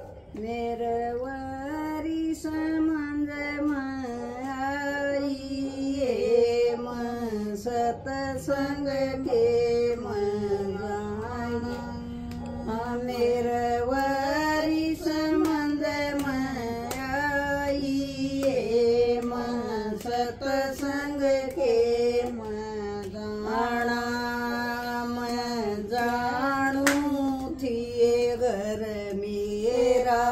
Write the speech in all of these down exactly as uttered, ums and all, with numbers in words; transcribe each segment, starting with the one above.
मेरे वारी समंद माइए मन सतसंग के मन मेरे वारी समंद माइए मन सतसंग के मन जाणू थी घर मेरा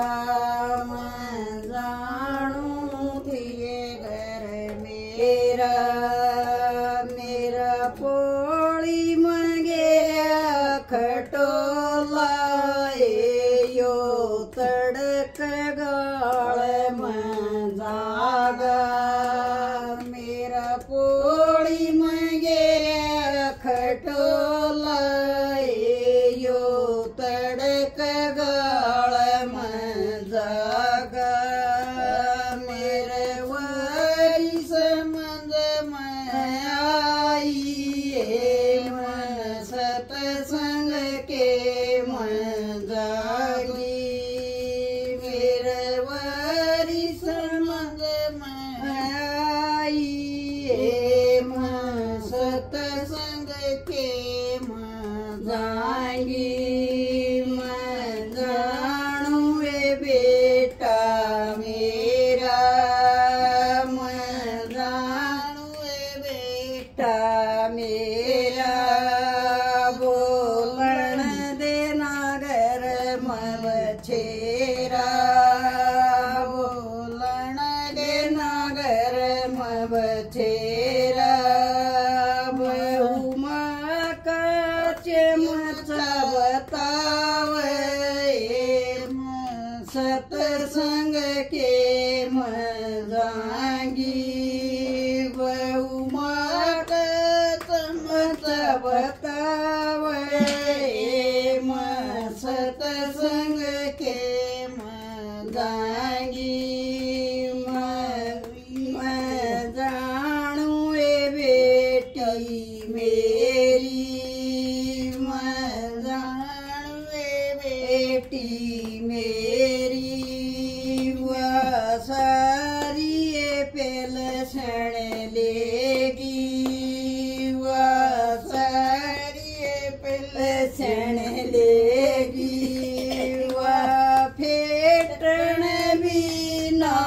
जाणू थी घर मेरा मेरा पोड़ी मंगेरा खटोला यो तड़क गाल में जागा मेरा पोड़ी मंगेरा खटोला यो तड़क गाल में जागा मेरे वारी समंद में आइए मन सतसंग के मन जागी मेरे वारी समंद में आइए मन सतसंग के मन जागी मैं जानू ए बेटा मेरा मैं जानू ए बेटा मेरा बोलन देना घर मव छेरा बोलन देना घर मव छेरा बहु माँ का चमचा बतावे सतसंग के मजांगी बहु माँ का चमचा बतावे सतसंग के मजांगी मैं जानू ए बेटी मेरी मैं जानू ए बेटी मेरी वह सारी पेलसण लेगी वह सारी पेलसण लेगी वह फेटन भी ना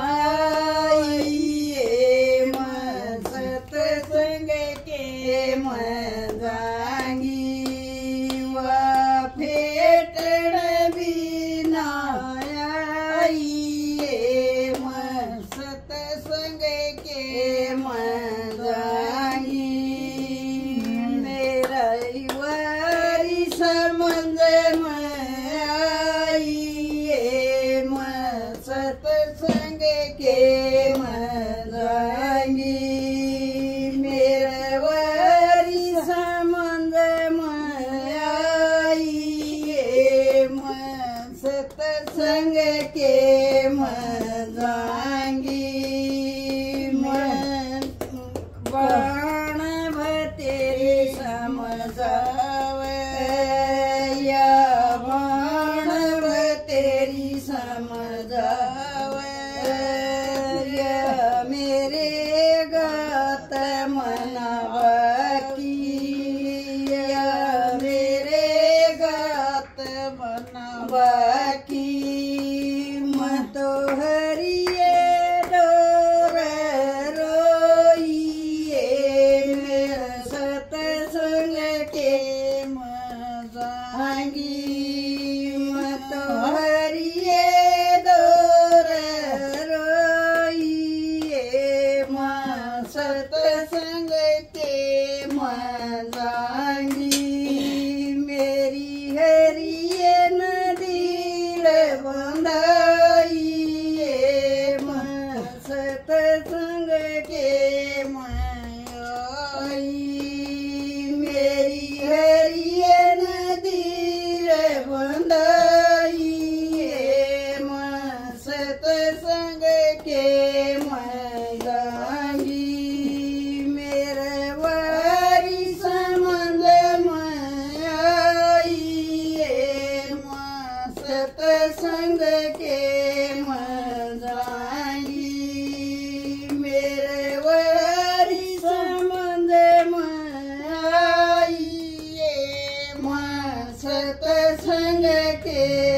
आइए मन सतसंग के मन जांगी वह फेटन भी ना आइए मन सतसंग के मन जांगी मेरा वारी समंद में आइए मन सतसंग के मन जांगी मेरे वारी समंद में आइए मन सतसंग के मन जांगी मन बाण तेरे समझावे या बाण तेरी समझावे या मेरे गात मनवा की या मेरे गात मनवा की मत हरिए डोर रोइए मेरा सतसंग के मजांगी मत हरिए डोर रोइए माँ सतसंग के मजांगी मेरी हरिए नदी सतसंग के मजाई मेरे वरी संबंध में आई माँ सतसंग के